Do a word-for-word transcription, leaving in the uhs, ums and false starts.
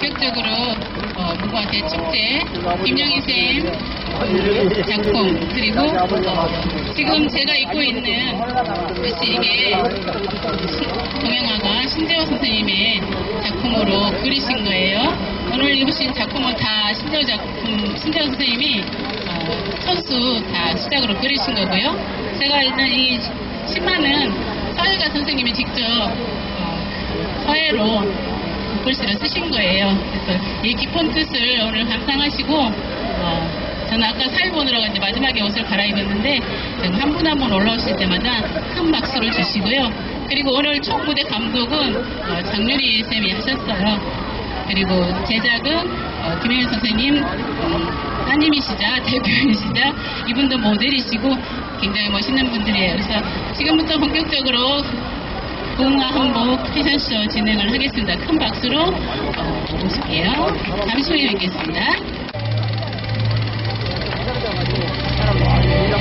본격적으로 어, 무궁화 대축제, 김영희 쌤 작품, 그리고 어, 지금 제가 입고 있는 역시 이게 동양화가 신재호 선생님의 작품으로 그리신 거예요. 오늘 입으신 작품은 다 신재호 작품, 신재호 선생님이 어, 선수 다 시작으로 그리신 거고요. 제가 일단 이 신마는 서예가 선생님이 직접 어, 서예로 글씨를 쓰신 거예요. 그래서 이 깊은 뜻을 오늘 감상하시고 어, 저는 아까 사회 보느라고 이제 마지막에 옷을 갈아입었는데 한 분 한 분 올라오실 때마다 큰 박수를 주시고요. 그리고 오늘 총 무대 감독은 어, 장유리 쌤이 하셨어요. 그리고 제작은 어, 김영희 선생님 음, 따님이시자 대표이시자 이분도 모델이시고 굉장히 멋있는 분들이에요. 그래서 지금부터 본격적으로 무궁화 한복 패션쇼 진행을 하겠습니다. 큰 박수로 어, 모실게요. 잠시 후에 뵙겠습니다.